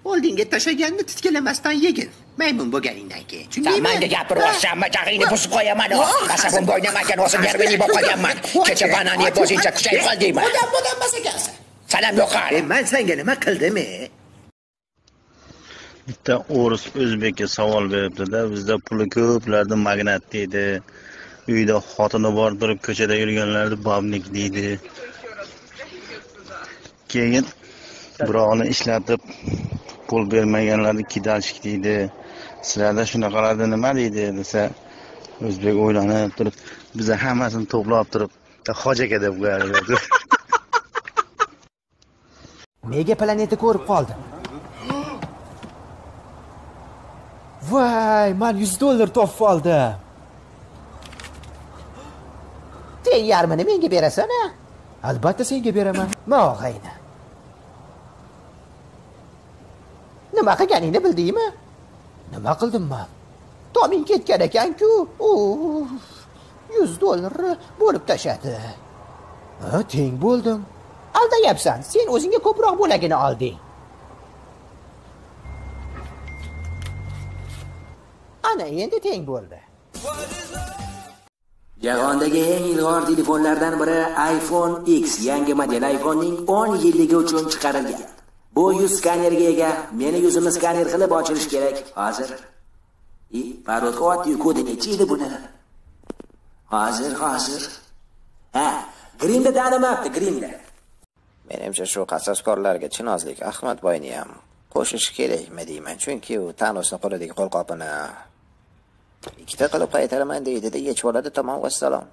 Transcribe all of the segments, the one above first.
Oldinga tashaganni titkilamasdan yegin. Maymun bo'lganingdan keyin. Tushundingmi? Menga gapiryapsanmi? Jag'ingni bosib qo'yaman. Qasabim bo'ynamagan o'zim yarmini bo'lib qolganman. Kecha banan yeb o'zingcha kuchayib qoldingmi? Bo'lanmas ekansan. Salam yo'q hali. Men senga nima qildim? Bitta o'ris o'zbekka savol beribdi-da, bizda puli ko'plarni magnat deydi. Uyda xotini bor turib ko'chada yurganlarni babnik deydi. Keyin birovni ishlatib pul bermaganlarni kidalshik deydi. Sizlarda shunaqalarda nima deydi desa, o'zbek o'ylanib turib, biza hammasini to'plab turib, Hoji aka deb qo'yadi. Mega planeta ko'rib qoldim. Voy, men $100 topib oldim. Teng yarmini menga berasan-a? Albatta senga beraman. Mog'ayni. Nima qilganingni bildingmi? Nima qildim men? Toming ketgan ekan-ku. $100 bo'lib tashadi. Ha, teng bo'ldim. Aldayapsan. Sen o'zingga ko'proq bo'lagini olding. Ana endi teng bo'ldi. Jahondagi eng ilg'or telefonlardan biri iPhone X yangi model iPhonening 10 yilligi uchun chiqarilgan. Bu yuz skanerga ega. Meni yuzimni skaner qilib ochilish kerak. Hozir. Parodga otdi kodini ichida buni. Hozir. Ha, Grimda tanimabdi, Grimda. Menimcha shu qasoskorlarga Chinozlik Ahmadboyni ham qo'shish kerakmi deyman, chunki u Thanosning qo'lidagi qo'lqopini ikkita qilib qaytaraman deydi-da, yechib oladi, tamom, vassalom.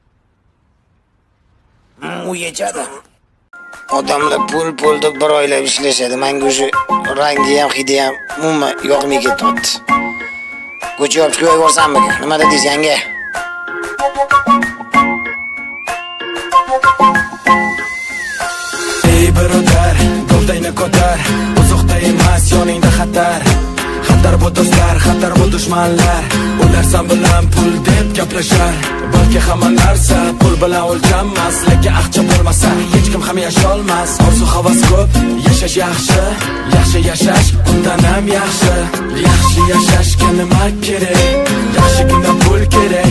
U yechadi. Odamlar pul deb bir oylab ishlashadi. Menga shu rangi ham, hidi ham umuman yoqmay ketyapti. Ko'cha olib chiqib yuborsammi? Nima dedingiz, yanga? Ey birodar, go'ldayni ko'tar, uzoqda emas, yoningda xatar. Xatar bu do'stlar, xatar bu dushmanlar. Ular sen bilan pul deb gaplashar. Balki hamma narsa pul bilan o'lchanmas, lekin aqcha bo'lmasa hech kim ham yasholmas. Orzu havas ko'p, yashash yaxshi, yaxshi yashash undan ham yaxshi. Yaxshi yashashga nima kerak? Yaxshigina pul kerak.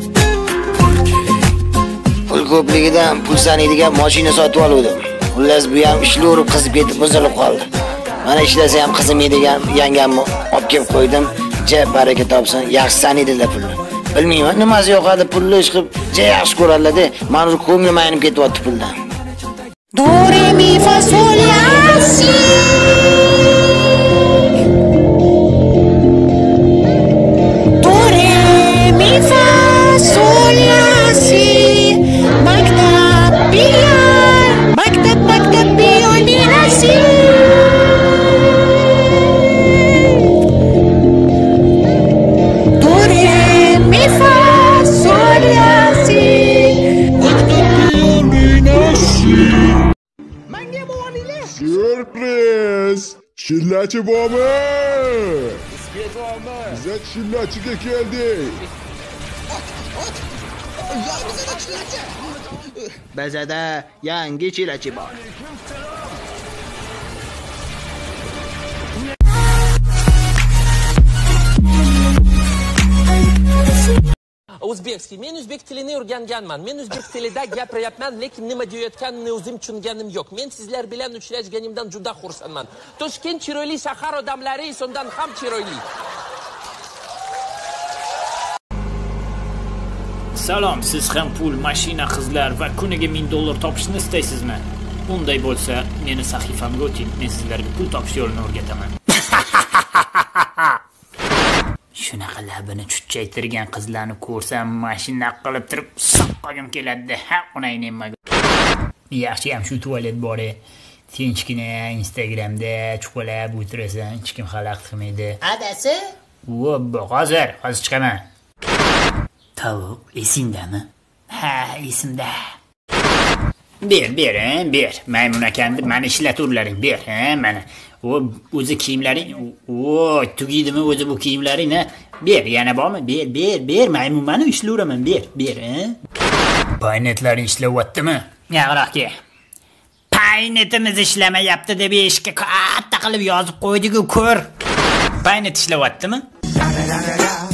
Pul ko'pligidan pul sanaydigan mashina sotib oldim. Xullas bu ham ishli urib qizib ketib buzilib qoldi. Mana ishlasa ham qizimaydigan yangamni olib kelib qo'ydim. Baraka topsin, yaxshi sanaydilar pulni. Bilmayman, nimasi yoqadi pulni ish qilib, yaxshi ko'radilar-da. Meni ko'nglim aynib ketyapti puldan. Do re mi fa sol la si. Do re mi fa sol la si. Maktab pionira si. Sürpriz! Chillachi bormi? Biza chillachiga keldik. Bizada yangi chillachi bor. O'zbekskiy. Men o'zbek tilini o'rganganman. Men o'zbek tilida gapiryapman, lekin nima deyotganini o'zim tushunganim yo'q. Men sizlar bilan uchrashganimdan juda xursandman. Toshkent chiroyli shahar odamlari sondan ham chiroyli. Salom, siz ham pul, mashina, qizlar va kuniga $1000 topishni istaysizmi? Unday bo'lsa, meni sahifamga o'ting. Men sizlarga pul topish yo'lini o'rgataman. Shunaqa labini chuchchaytirgan qizlarni ko'rsam, mashina qilib turib soqqagim keladi. Ha, unayni nima. Yaxshi ham shu tualet bor. Tinchgina Instagramda chuqalab o'tirasan, hech kim xalaqit qilmaydi. Adasi? Vobbo, hozir chiqaman. Tavuq, esingdami? Ha, esimda. Ber. Maymun akandi, meni ishlaturlaring, ber, mana. O'zi kiyimlaring, tugiydimi o'zi bu kiyimlaringni? Ber, yana bormi? Ber, maymun, meni ishlayveraman, ber, Paynetlaring ishlayaptimi? Yo'qroq. Paynetimiz ishlamayapti deb eshikka katta qilib yozib qo'ydi-ku ko'r. Payni tishlayaptimi?